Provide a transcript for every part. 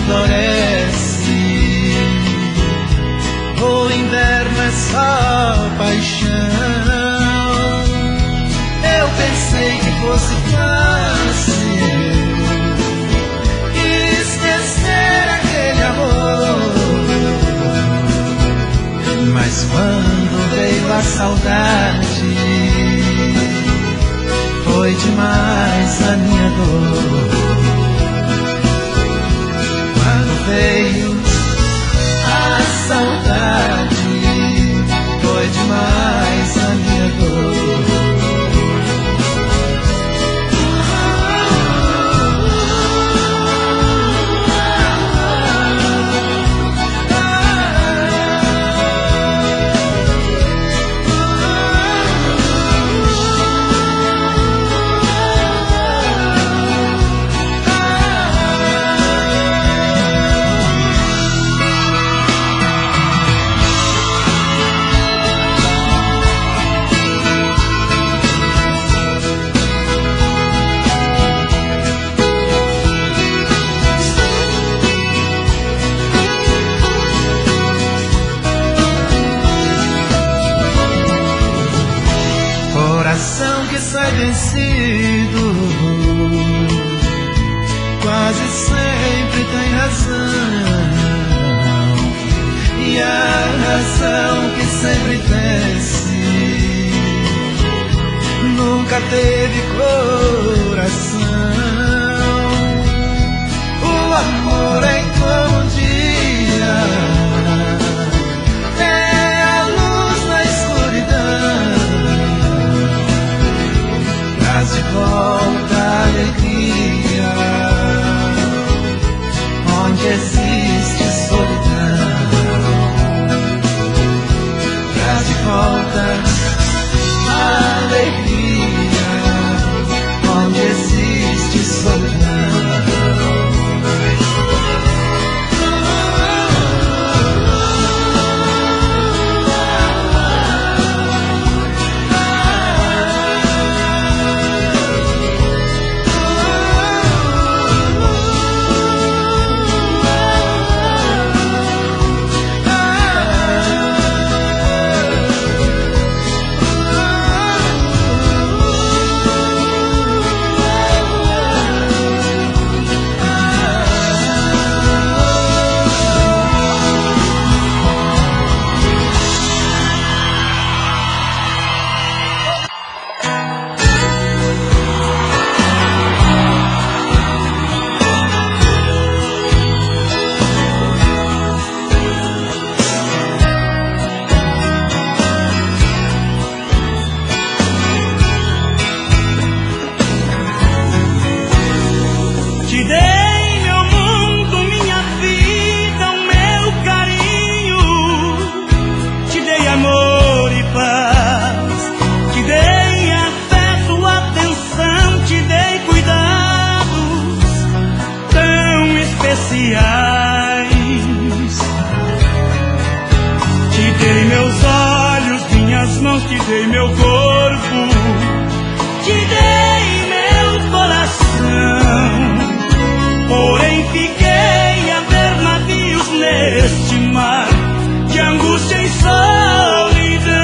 floresce. O inverno é só paixão. Eu pensei que fosse fácil esquecer aquele amor, mas quando veio a saudade, foi demais a minha dor. Quando veio a saudade, foi demais a minha dor. Coração que sai vencido quase sempre tem razão, e a razão que sempre vence nunca teve coração. O amor é como um dia, é a luz na escuridão, traz de volta a alegria onde existe solidão. Traz de volta a alegria onde existe solidão. Te dei meus olhos, minhas mãos, te dei meu corpo, te dei meu coração. Porém fiquei a ver navios neste mar de angústia e solidão.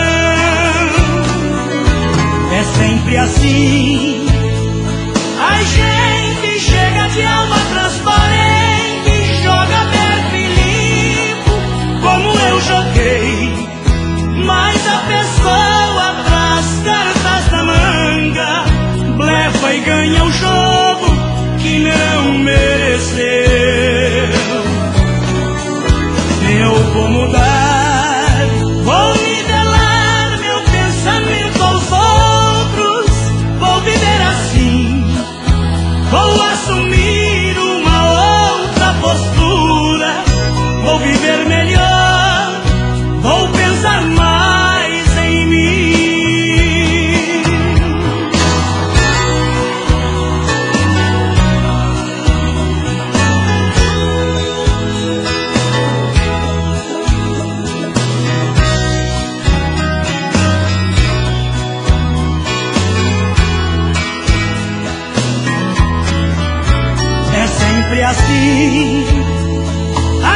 É sempre assim, a gente chega de alma transparente, joga aberto e limpo, como eu joguei. Mas a pessoa traz cartas na manga, blefa e ganha o jogo que não mereceu. Eu vou mudar, vou nivelar meu pensamento aos outros, vou viver assim, vou assumir uma outra postura, vou viver melhor, vou pensar mais em mim. É sempre assim,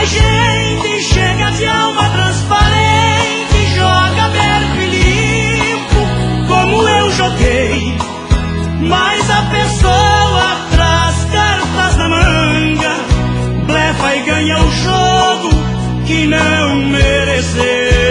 A gente chega de alma transparente, joga aberto e limpo, como eu joguei. Mas a pessoa traz cartas na manga, blefa e ganha o jogo que não mereceu.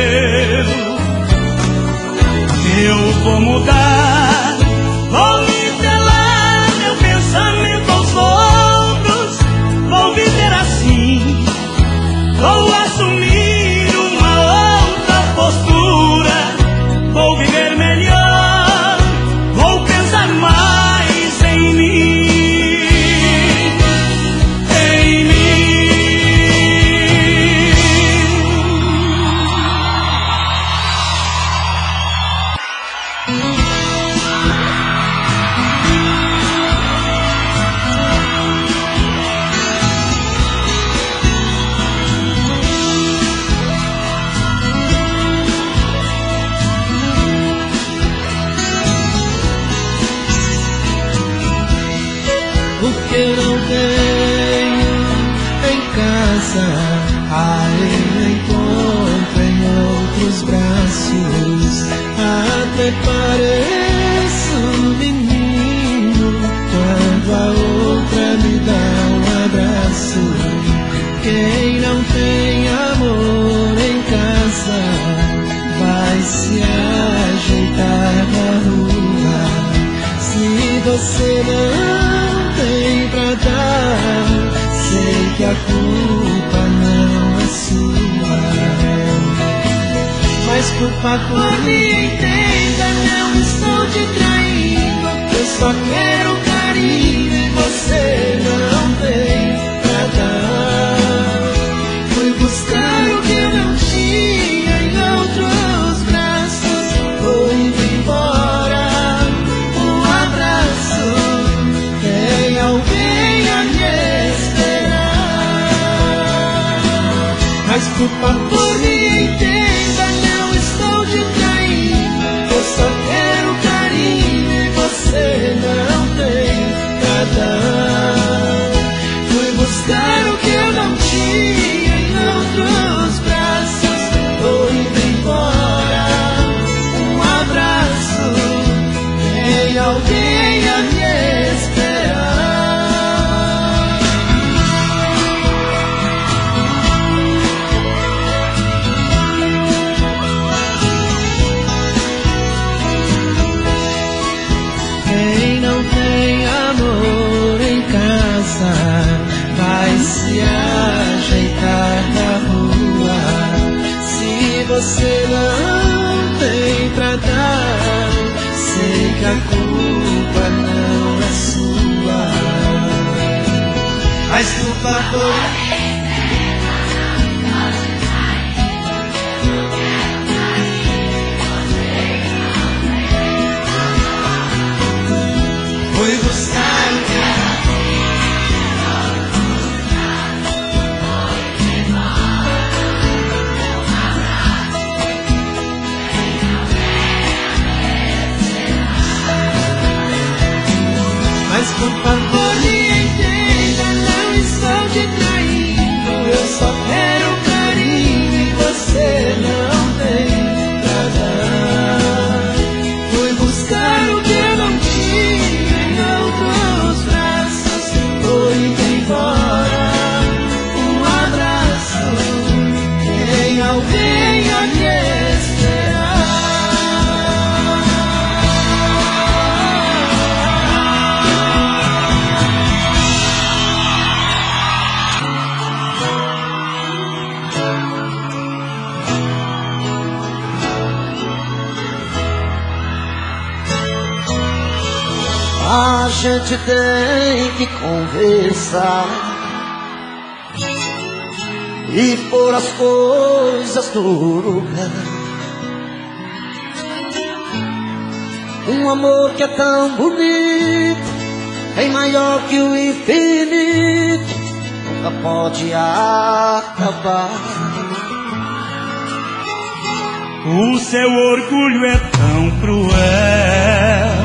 Eu vou mudar, vou nivelar meu pensamento aos outros, vou viver assim, vou assumir uma outra postura, vou viver melhor, vou pensar mais em mim, em mim. O que eu não tenho em casa, aí encontro em outros braços. Até pareço menino quando a outra me dá um abraço. Quem não tem amor em casa vai se ajeitar na rua. Se você não tem pra dar, sei que a culpa não é sua. Mas culpa por mim, entenda, não estou te traindo. Eu só quero carinho e você não tem pra dar. Fui buscar o que eu não tinha em outros braços, vou indo embora. Um abraço, tem alguém a me esperar. Mas culpa por mim, entenda, não estou te traindo. Eu só quero carinho e você não tem pra dar. Fui buscar o que eu não tinha em outros braços, vou indo embora. Um abraço, tem alguém a me esperar. Quem não tem amor em casa vai se ajeitar na rua. Se você não tem pra dar, sei que a culpa não é sua. Mas culpa por fui buscar o que mas culpa por mim, entenda, não estou te traindo. Eu só quero carinho e você não tem pra dar. Fui buscar o que eu não tinha em outros braços, vou indo embora. Um abraço, tem alguém a me esperar. A gente tem que conversar e pôr as coisas no lugar. Um amor que é tão bonito, bem maior que o infinito, nunca pode acabar. O seu orgulho é tão cruel,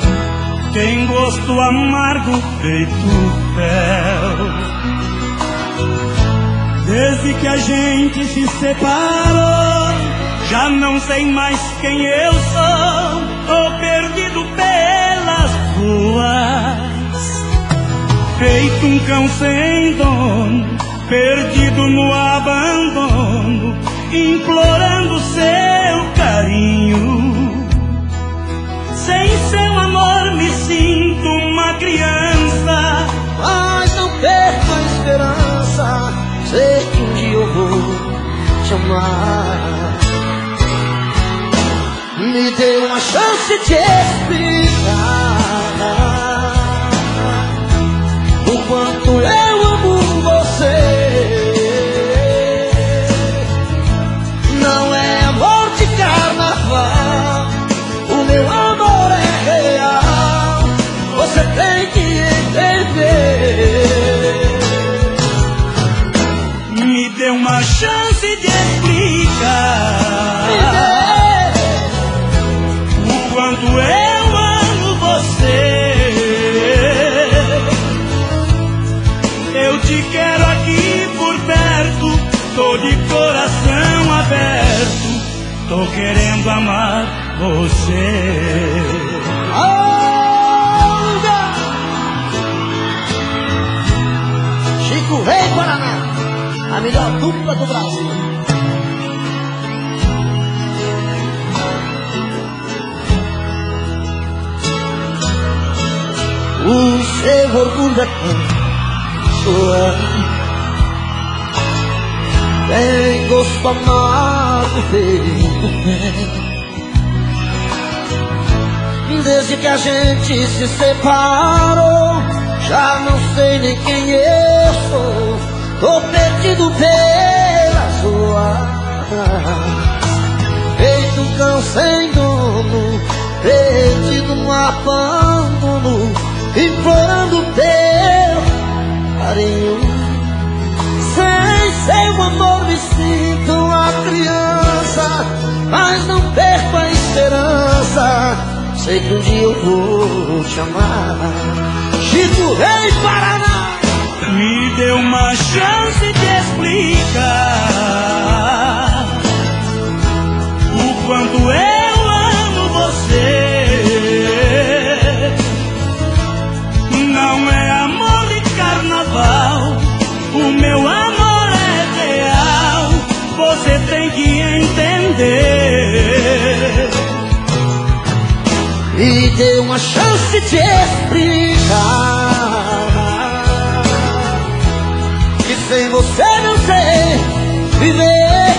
tem gosto amargo feito fel. Desde que a gente se separou, já não sei mais quem eu sou. Tô perdido pelas ruas, feito um cão sem dono, perdido no abandono, implorando seu carinho. Sem seu amor me sinto uma criança, mas não perco a esperança. Sei que um dia eu vou te amar. Me dê uma chance de explicar o quanto eu amo você. Não é amor de carnaval, o meu amor é real. Você tem que entender. Me dê uma chance de explicar o quanto eu amo você. Eu te quero aqui por perto, tô de coração aberto, tô querendo amar você. Olga! Chico Rei Paraná, a melhor dupla do Brasil. O seu orgulho é tão suave, tem gosto amargo feito mel. Desde que a gente se separou, já não sei nem quem eu sou. Tô perdido pelas ruas, feito um cão sem dono, perdido no abandono, implorando teu carinho. Sem seu amor me sinto uma criança, mas não perco a esperança. Sei que um dia eu vou te amar. Chico Rei Paraná. Me dê uma chance de explicar o quanto eu amo você. Não é amor de carnaval, o meu amor é real. Você tem que entender. Me dê uma chance de explicar que sem você não sei viver.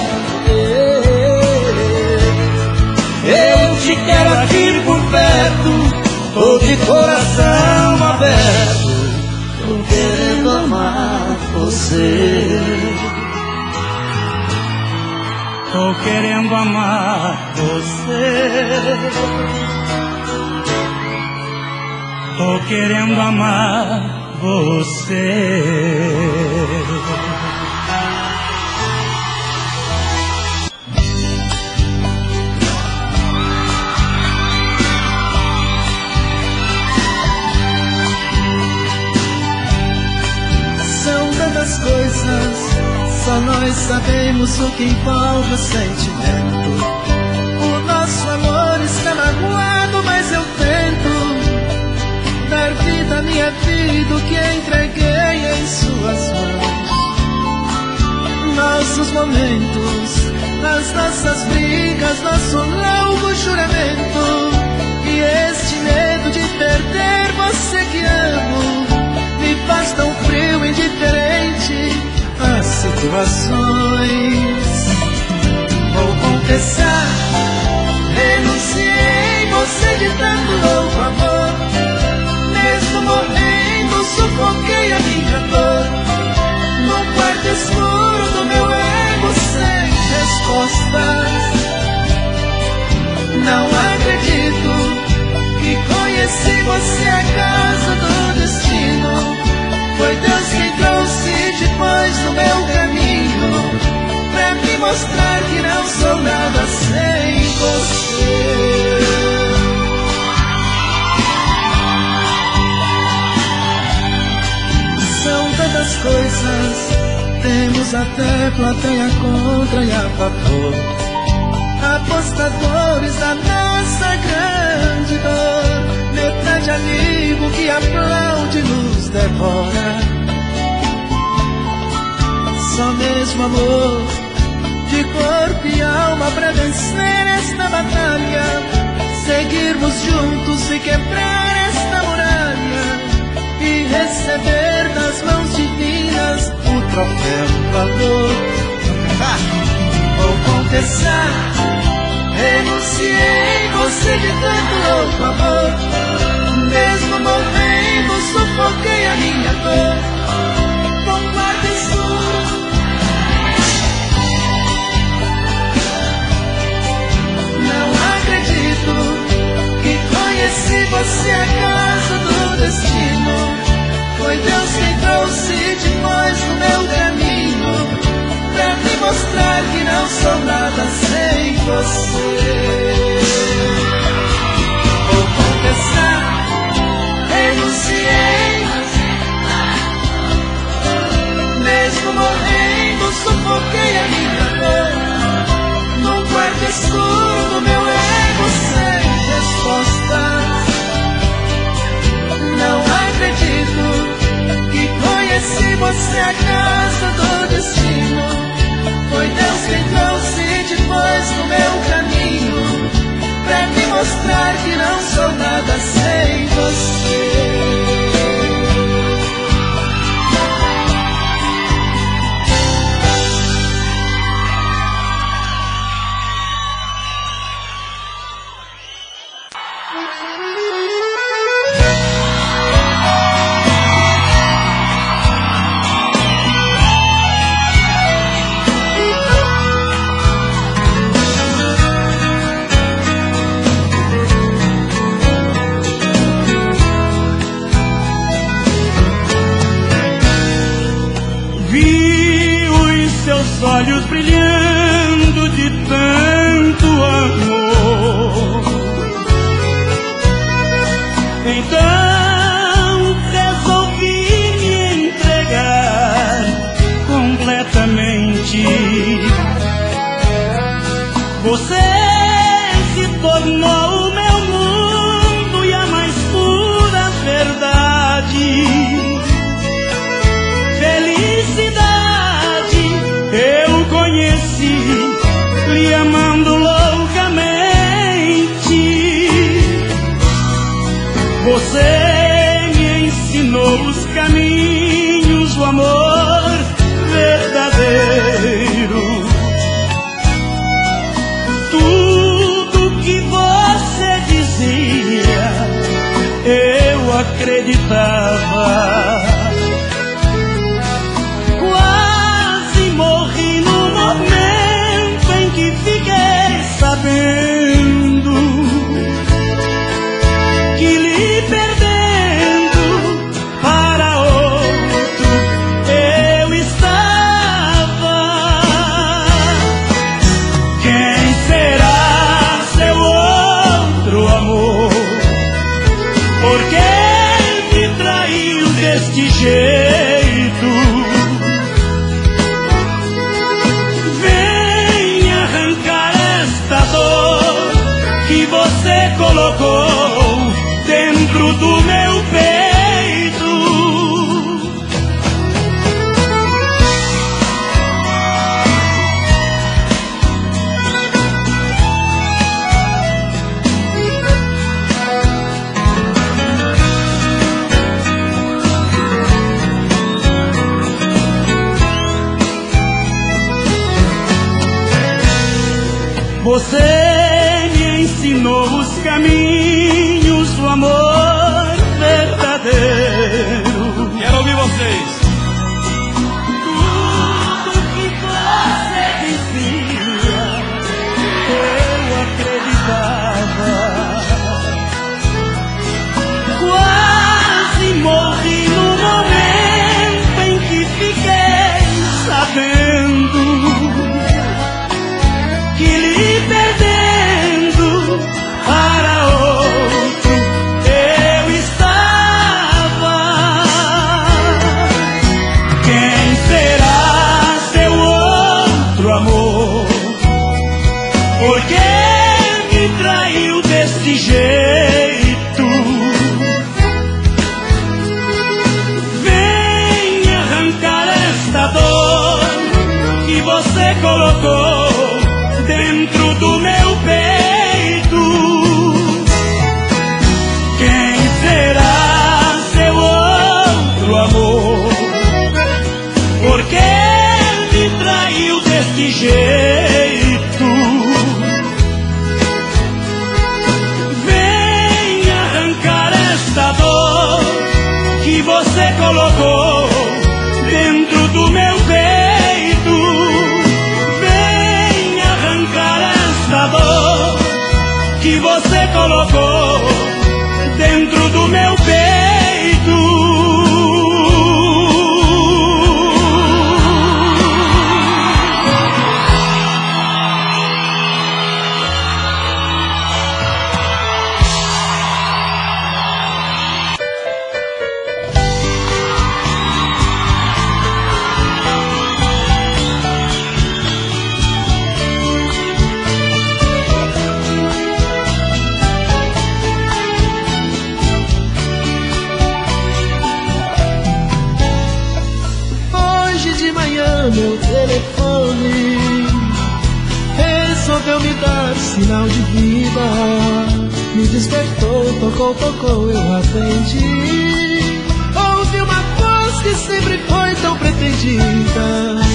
Eu te quero aqui por perto, tô de coração aberto, tô querendo amar você. Tô querendo amar você. Tô querendo amar você. São tantas coisas, só nós sabemos o que envolve o sentimento. O nosso amor está magoado, mas eu tento dar vida à minha vida, o que entreguei em suas mãos. Nossos momentos, as nossas brigas, nosso longo juramento. E este medo de perder você que amo me faz tão frio e indiferente às situações. Vou confessar, renunciei em você de tanto louco amor. Mesmo morrendo, sufoquei a minha dor no quarto escuro do meu ego sem respostas. Não acredito que conheci você a casa do destino. Foi Deus quem trouxe depois do meu caminho pra me mostrar que não sou nada sem você. São tantas coisas, Temos até plateia contra e a favor, apostadores da nossa grande dor, metade amigo que aplaude nos devora. Só mesmo amor de corpo e alma pra vencer esta batalha, seguirmos juntos e quebrar esta muralha e receber das mãos divinas o troféu do valor. Vou confessar, renunciei você de tanto louco amor, mesmo morrendo sufoquei a minha dor com quarto escuro. Não acredito que conheci você acaso do destino. Foi Deus quem trouxe depois no meu caminho, pra me mostrar que não sou nada sem você. Vou confessar, renunciei, mesmo morrendo sufoquei a minha dor num quarto escuro do meu ego sem respostas. Não acredito que conheci você acaso do destino. Foi Deus quem trouxe depois no meu caminho, pra me mostrar que não sou nada sem você. Olhos brilhando de tanto amor, então resolvi me entregar completamente. Você se tornou o meu mundo e a mais pura verdade. Felicidade eu conheci, lhe amando loucamente. Você me ensinou os caminhos do amor verdadeiro. Tudo que você dizia, eu acreditava. Morri no momento em que fiquei sabendo que lhe perdendo para outro eu estava. Quem será seu outro amor? Por que me traiu deste jeito? Que você colocou dentro do meu peito. Você me ensinou os caminhos do amor verdadeiro. Quero ouvir vocês. Tudo que você dizia, eu acreditava. Quase morri no momento em que fiquei sabendo que lhe perdi colocou dentro do meu peito. Quem será seu outro amor? Por que me traiu desse jeito? Vem arrancar esta dor que você colocou dentro do meu peito. Vem arrancar esta dor que você colocou dentro do meu peito. Meu telefone resolveu me dar sinal de vida. Me despertou, tocou, eu atendi. Ouvi uma voz que sempre foi tão pretendida.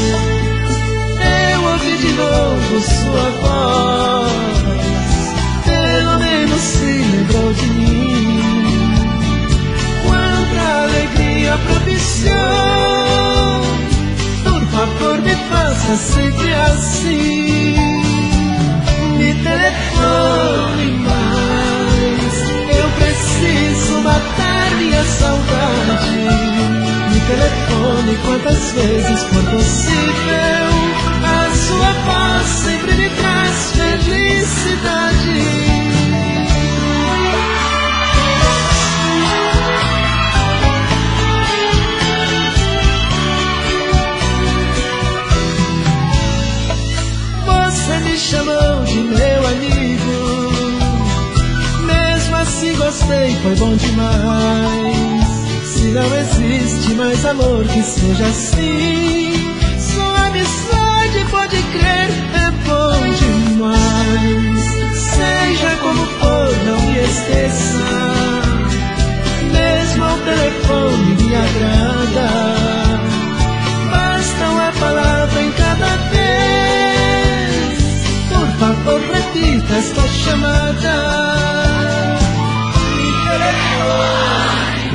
Eu ouvi de novo sua voz, pelo menos se lembrou de mim. Quanta alegria propiciou. Por favor, me faça sempre assim. Me telefone mais, eu preciso matar minha saudade. Me telefone quantas vezes for possível. A sua voz sempre me traz felicidade. Me chamou de meu amigo, mesmo assim gostei, foi bom demais. Se não existe mais amor que seja assim, sua amizade, pode crer, é bom demais. Seja como for, não me esqueça, mesmo ao telefone me agrada. Basta uma palavra em cada vez. Por favor, repita esta chamada. Me telefone.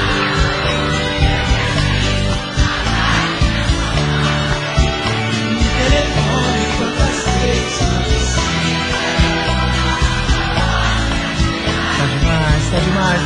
Me telefone quantas vezes. Tá demais.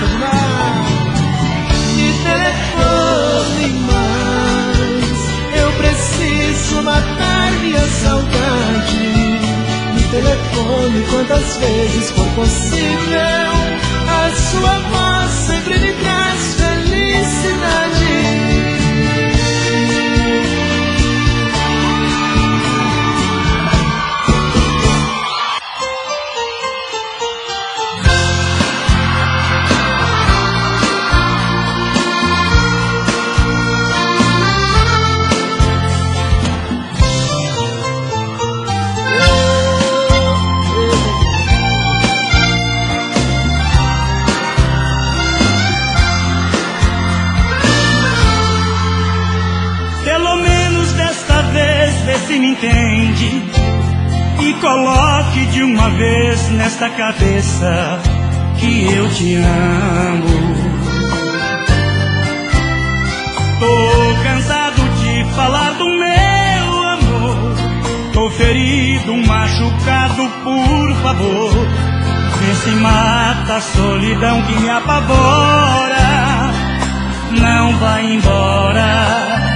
Me telefone mais, eu preciso matar minha saudade. Telefone quantas vezes for possível. A sua voz sempre me traz felicidade. Se me entende e coloque de uma vez nesta cabeça que eu te amo. Tô cansado de falar do meu amor, tô ferido, machucado, por favor, vê se mata a solidão que me apavora. Não vai embora.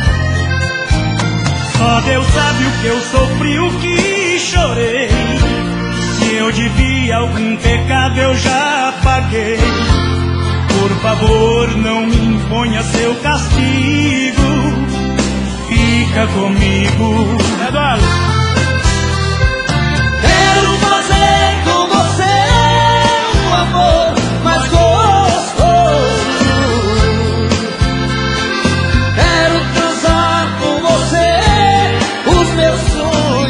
Só Deus sabe o que eu sofri, o que chorei. Se eu devia algum pecado, eu já paguei. Por favor, não me imponha seu castigo. Fica comigo. Eduardo. Quero fazer com você um amor mais gostoso. Quero transar com você os meus sonhos.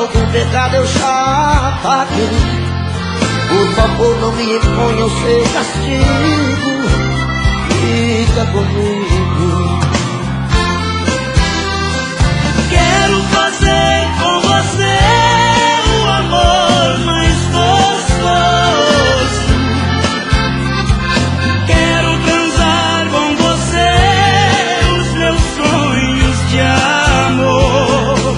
algum pecado eu já paguei. Por favor, não me imponha o seu castigo. Fica comigo. Quero fazer com você o amor mais gostoso. Quero transar com você os meus sonhos de amor.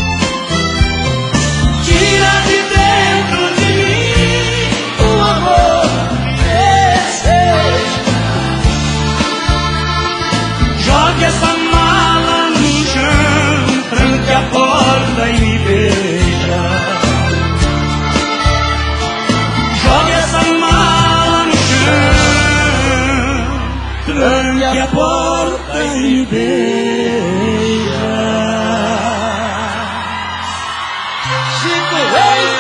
Tira de dentro de mim O amor desejo. jogue essa mala no chão, tranque a porta e me beija. Jogue essa mala no chão, tranque a porta e me beija. Chico Reis.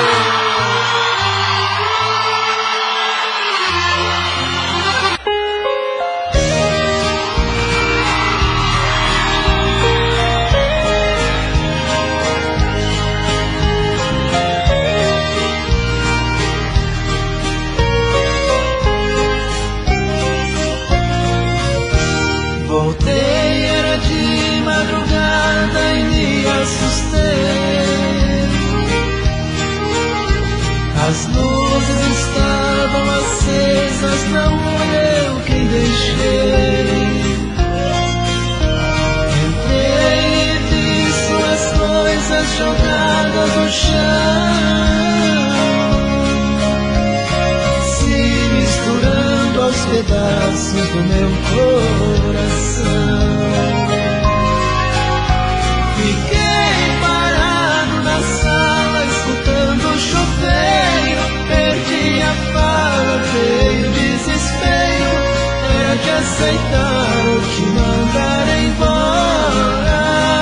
Voltei, era de madrugada e me assustei. As luzes estavam acesas, não fui eu quem deixei. Entrei e vi suas coisas jogadas no chão, se misturando aos pedaços do meu coração. Fiquei parado na sala escutando o chuveiro. Perdi a fala, veio desespero. Era de aceitar ou te mandar embora.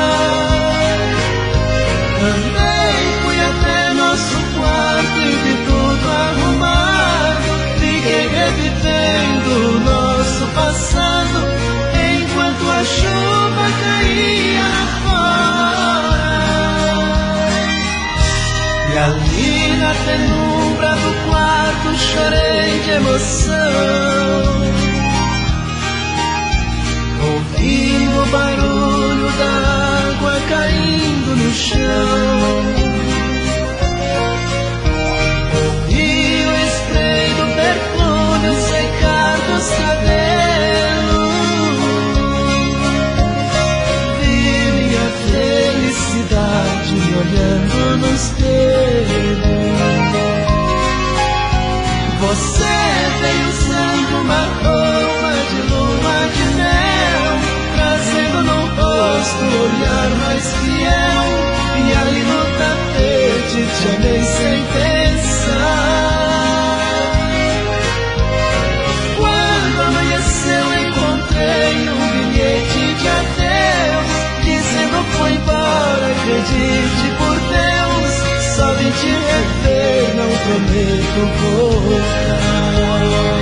Andei, fui até nosso quarto e vi tudo arrumado. Fiquei revivendo o nosso passado enquanto a chuva caía lá fora. E ali na penumbra do quarto chorei de emoção, ouvindo o barulho da água caindo no chão. Ouvi o spray do perfume secar dos cabelos. Vi minha felicidade me olhando no espelho. Você veio usando uma roupa de lua de mel, trazendo no rosto o olhar mais fiel. E ali no tapete te amei sem pensar. Quando amanheceu encontrei um bilhete de adeus, dizendo foi embora, acredite por Deus. Só vim te rever, não prometo voltar.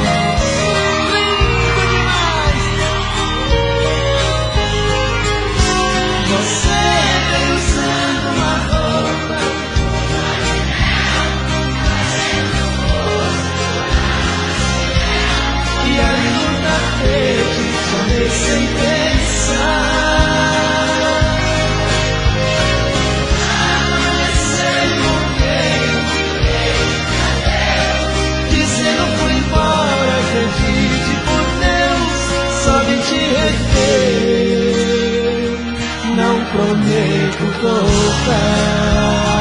Lindo demais! Você veio usando uma roupa e ali no tapete te amei sem pensar. Dizendo fui embora, acredite por Deus, só vim te rever, não prometo voltar.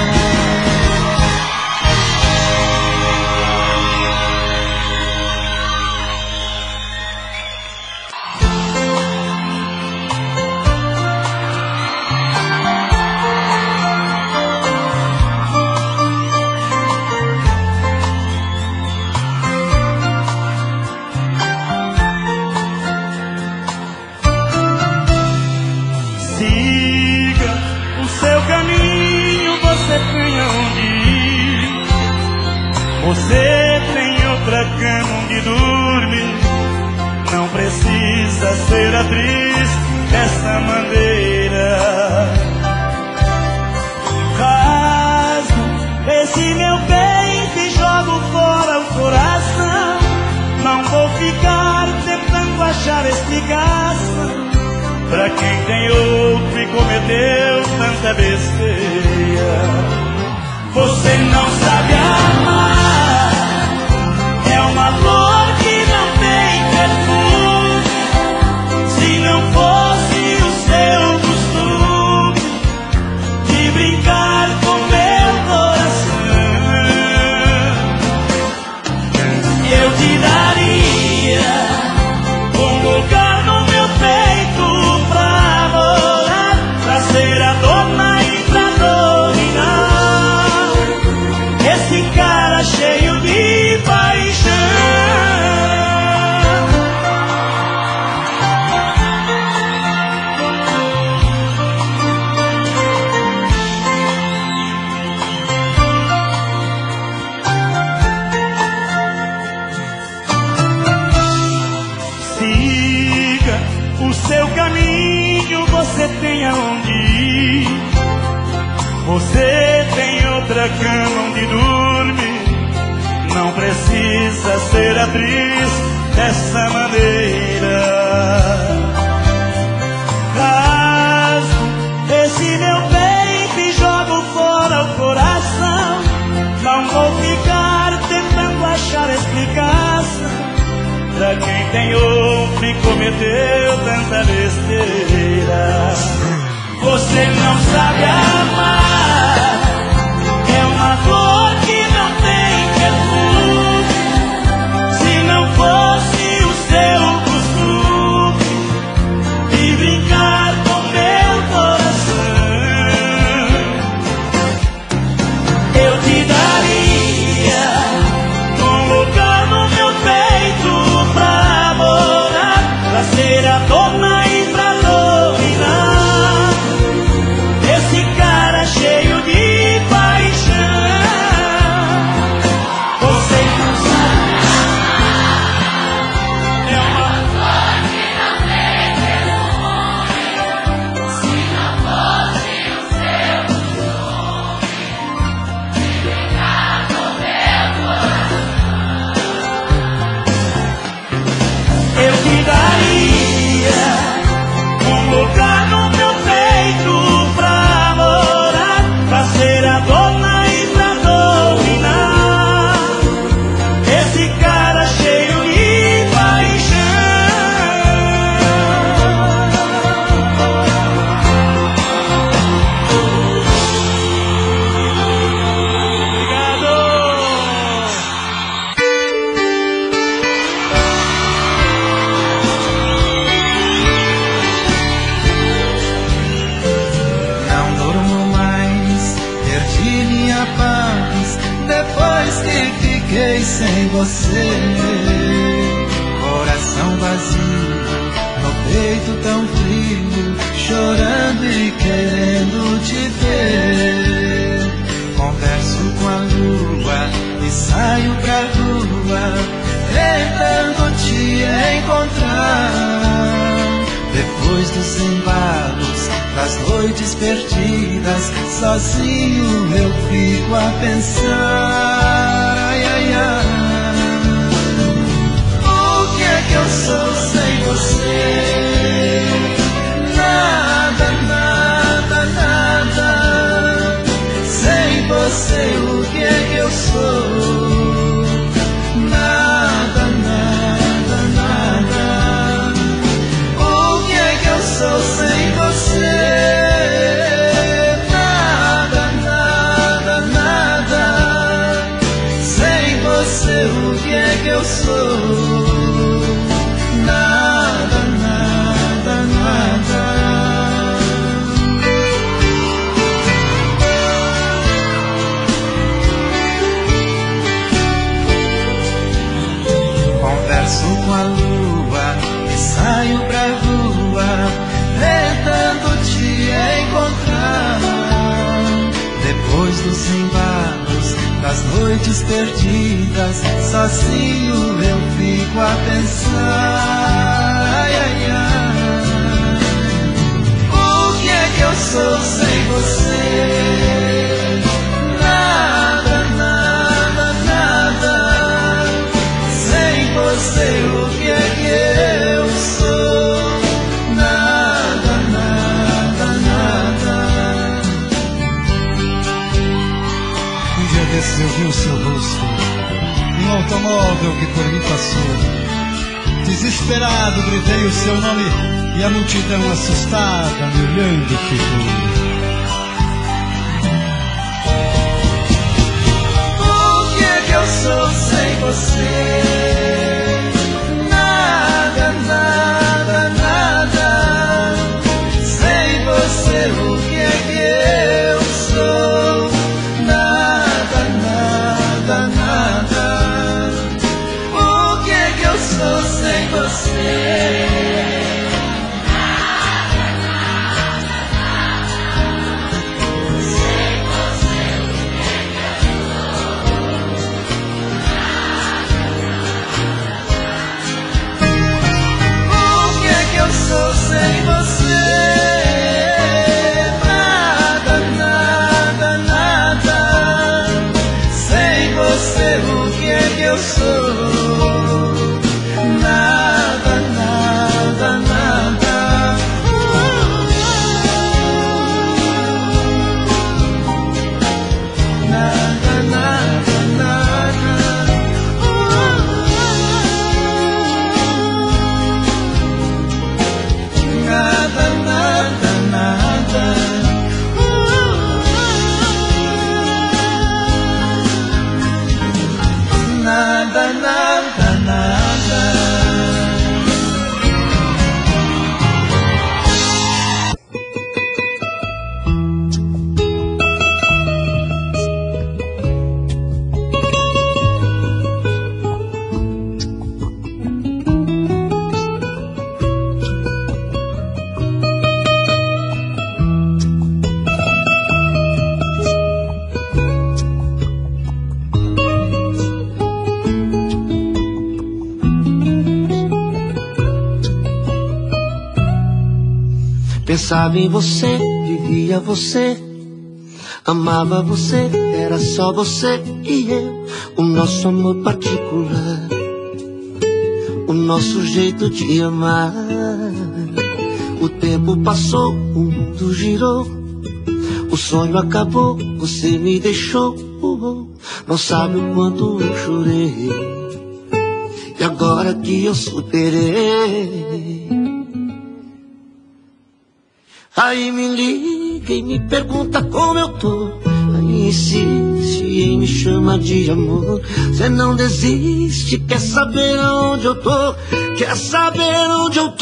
Siga o seu caminho, você tem aonde ir. Você tem outra cama onde dormir. Não precisa ser atriz dessa maneira. meu peito e jogo fora o coração. Não vou ficar tentando achar explicação pra quem tem outro e cometeu tanta besteira. Você não sabe amar, é uma flor que não tem perfume. Se não fosse o seu costume de brincar com meu coração, eu te daria um lugar no meu peito pra morar, pra ser a dona e pra dominar esse cara cheio de paixão. Siga o seu caminho, você tem aonde ir. Você tem outra cama onde dormir. Não precisa ser atriz dessa maneira. Rasgo esse meu peito e jogo fora o coração. Não vou ficar tentando achar explicação pra quem tem outro e cometeu tanta besteira. Você não sabe amar, é uma flor que não tem perfume. Se não fosse o seu costume de brincar com meu coração, eu te daria um lugar no meu peito pra morar, pra ser a dona e pra dominar esse cara cheio de paixão. Você não sabe, é uma flor que não tem perfume. Se não fosse o seu costume de brincar com meu coração, eu te daria um lugar no meu peito pra morar, pra ser a dona e pra dominar esse cara cheio de paixão. Obrigado. Não durmo mais, perdi minha paz depois que fiquei sem você. Coração vazio, no peito tão frio, chorando e querendo te ver. Converso com a lua e saio pra rua, tentando te encontrar. Depois dos embalos, das noites perdidas, sozinho eu fico a pensar. Ai, ai, ai, o que é que eu sou sem você? Nada, nada, nada. Sem você, o que é que eu sou? Nada, nada, nada. O que é que eu sou sem você? Nada, nada, nada. Sem você, o que é que eu sou? Nada, nada, nada. Converso com a lua e saio pra rua, tentando te encontrar. Depois dos embalos, das noites perdidas, sozinho eu fico a pensar. Ai, ai, ai, o que é que eu sou sem você? Nada, nada. seu rosto, um automóvel que por mim passou. Desesperado gritei o seu nome e a multidão assustada me olhando ficou. O que é que eu sou sem você? Nada, nada, nada. Sem você o que é que eu sou? Nada, nada, nada. O que é que eu sou sem você? Sou sem você, nada, nada, nada. Sem você o que é que eu sou? Nada, nada, nada. Nada, nada, nada. Nada, nada, nada. Nada, nada, nada. Pensava em você, vivia você, amava você, era só você e eu. O nosso amor particular, o nosso jeito de amar. O tempo passou, o mundo girou, o sonho acabou, você me deixou. Não sabe o quanto eu chorei, e agora que eu superei, aí me liga e me pergunta como eu tô. Aí insiste em me chamar de amor. Cê não desiste, quer saber aonde eu tô, quer saber onde eu tô.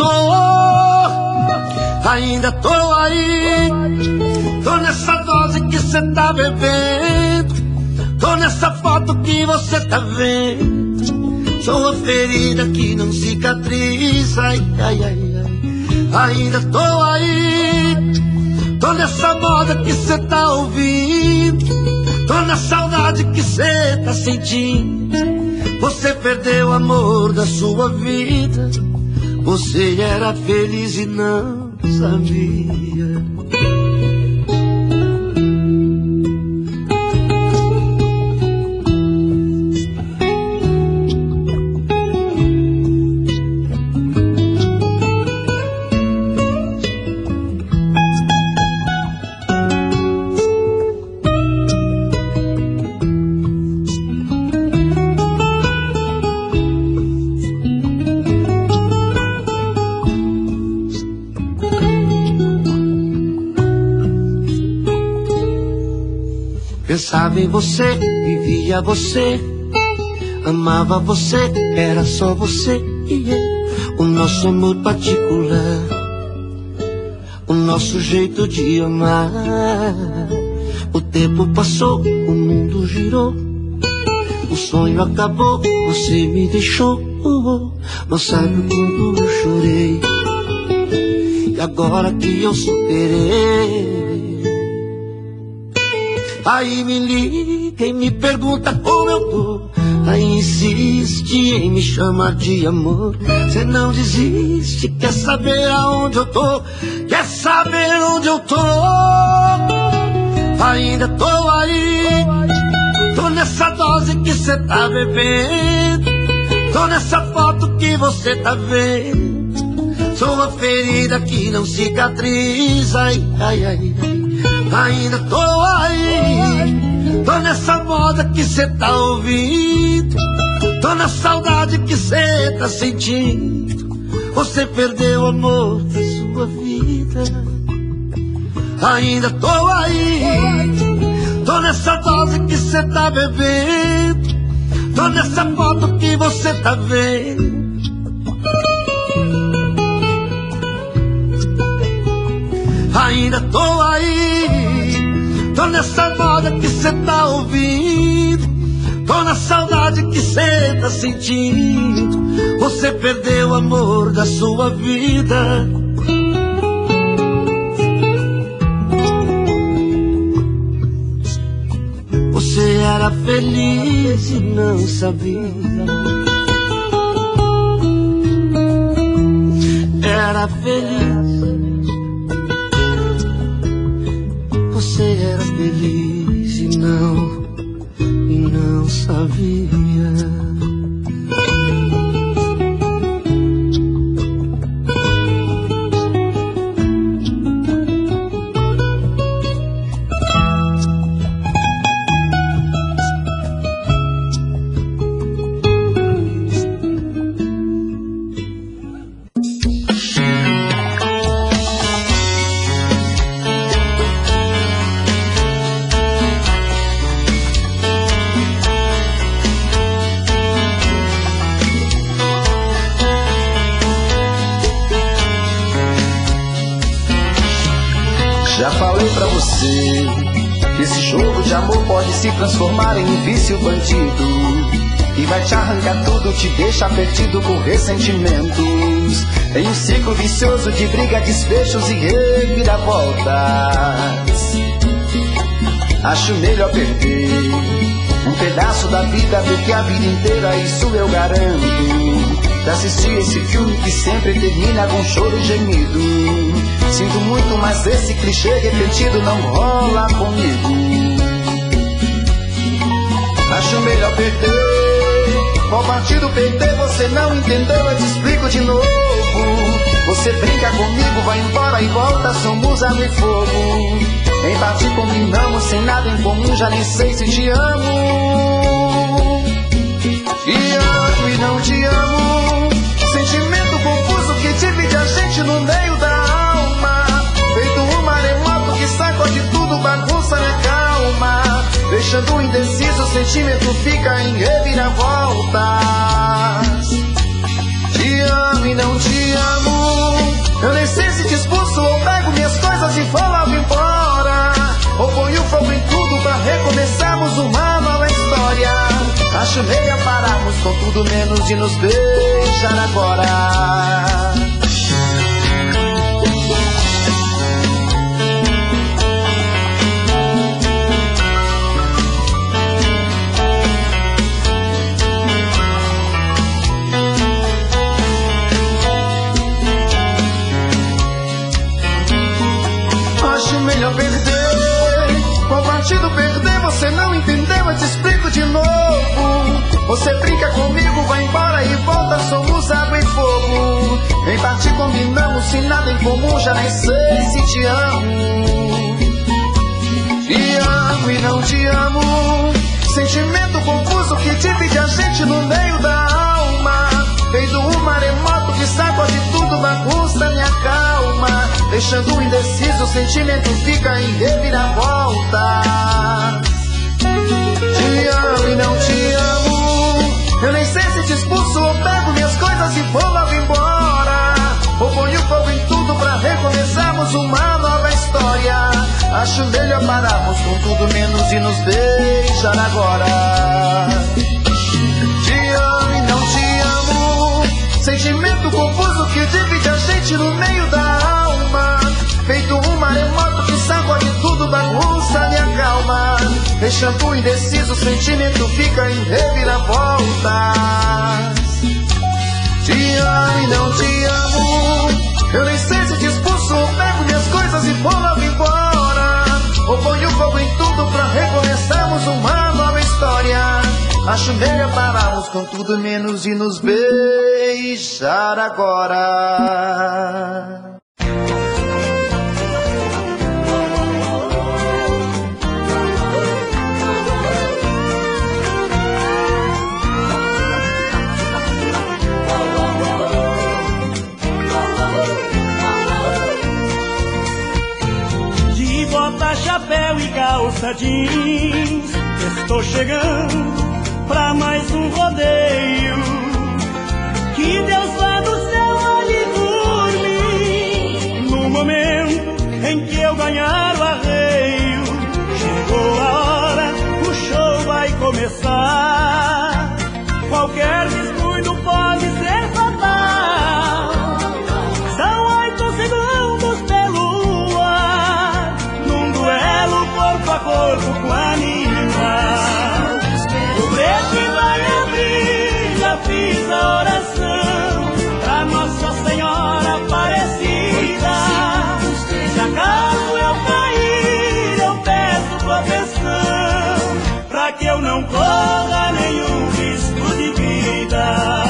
Ainda tô aí, tô nessa dose que cê tá bebendo, tô nessa foto que você tá vendo. Sou a ferida que não cicatriza, ai, ai, ai, ai. Ainda tô aí, tô nessa moda que cê tá ouvindo, tô na saudade que cê tá sentindo. Você perdeu o amor da sua vida, você era feliz e não sabia. Pensava em você, vivia você, amava você, era só você e eu. O nosso amor particular, o nosso jeito de amar. O tempo passou, o mundo girou, o sonho acabou, você me deixou. Não sabe o quanto eu chorei, e agora que eu superei, aí me liga e me pergunta como eu tô. Aí insiste em me chamar de amor. Cê não desiste, quer saber aonde eu tô, quer saber onde eu tô. Ainda tô aí, tô nessa dose que cê tá bebendo, tô nessa foto que você tá vendo. Sou uma ferida que não cicatriza, ai, ai, ai, ai. Ainda tô aí, Tô nessa moda que cê tá ouvindo, tô na saudade que cê tá sentindo. Você perdeu o amor da sua vida, ainda tô aí. Tô nessa dose que cê tá bebendo, tô nessa foto que você tá vendo. Ainda tô aí, tô nessa moda que cê tá ouvindo, tô na saudade que cê tá sentindo. Você perdeu o amor da sua vida, você era feliz e não sabia. Era feliz, você era feliz e não sabia. Já falei pra você que esse jogo de amor pode se transformar em um vício bandido, e vai te arrancar tudo, te deixar perdido por ressentimentos, em um ciclo vicioso de briga, desfechos e reviravoltas. Acho melhor perder um pedaço da vida do que a vida inteira, isso eu garanto. De assistir esse filme que sempre termina com choro e gemido. Sinto muito, mas esse clichê repetido não rola comigo. Acho melhor perder. Qual partido perder? Você não entendeu, eu te explico de novo. Você brinca comigo, vai embora e volta, somos água e fogo. Em parte combinamos, sem nada em comum, já nem sei se te amo. Te amo e não te amo. Sentimento confuso que divide a gente no meio da alma. Feito um maremoto que sacode tudo, bagunça minha calma. Deixando indeciso, o sentimento fica em reviravoltas. Te amo e não te amo. Eu nem sei se te expulso ou pego minhas coisas e vou logo embora, ou ponho fogo em tudo pra recomeçarmos uma nova história. Acho melhor pararmos com tudo menos de nos beijar agora. Acho melhor perder. Qual partido perder? Você não entendeu, eu te explico de novo. Você brinca comigo, vai embora e volta, somos água e fogo. Em parte combinamos, sem nada em comum, já nem sei se te amo. Te amo e não te amo. Sentimento confuso que divide a gente no meio da alma. Feito um maremoto que sacode tudo, bagunça minha calma. Deixando indeciso, o sentimento fica em reviravolta. Te amo e não te amo. Eu nem sei se te expulso ou pego minhas coisas e vou logo embora, ou ponho fogo em tudo pra recomeçarmos uma nova história. Acho melhor pararmos com tudo menos de nos beijar agora. Te amo e não te amo. Sentimento confuso que divide a gente no meio da alma. Feito um maremoto que sacode tudo, bagunça minha calma. Deixando indeciso, o sentimento fica em reviravoltas. Te amo e não te amo. Eu nem sei se te expulso ou pego minhas coisas e vou logo embora, ou ponho fogo em tudo pra recomeçarmos uma nova história. Acho melhor pararmos com tudo menos de nos beijar agora. calça jeans, estou chegando pra mais um rodeio. Que Deus vá do céu ali por mim, no momento em que eu ganhar o arreio. Chegou a hora, o show vai começar. Qualquer descuido pode ser fatal. São 8 segundos pelo ar, num duelo corpo a corpo com a animal. O preto vai abrir, já fiz a oração pra Nossa Senhora Aparecida. Se acaso eu cair, eu peço proteção, pra que eu não corra nenhum risco de vida.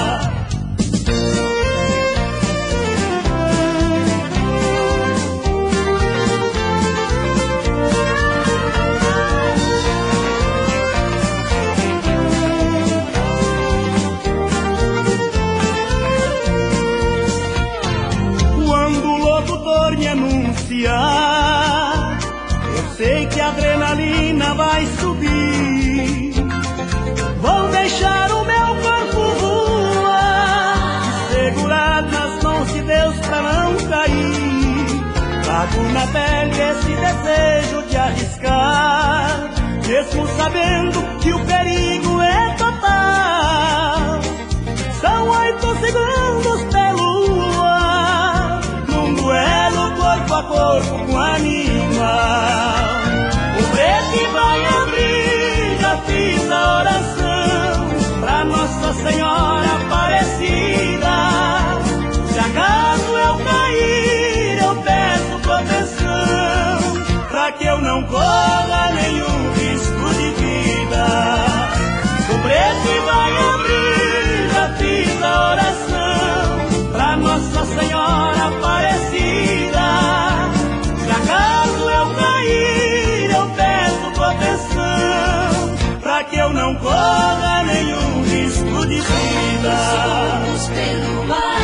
Quando o locutor me anunciar, eu sei que a adrenalina vai subir. Vou deixar o meu corpo voar, segurar nas mãos de Deus pra não cair. Trago na pele esse desejo de arriscar, mesmo sabendo que o perigo é total. São 8 segundos pelo ar, num duelo corpo a corpo com animal. O preto vai abrir, já fiz a oração pra Nossa Senhora Aparecida. Se acaso eu cair, eu peço proteção, pra que eu não corra nenhum risco de vida. O preto vai abrir, já fiz a oração pra Nossa Senhora Aparecida. Se acaso eu cair, eu peço proteção, pra que eu não corra nenhum risco de vida.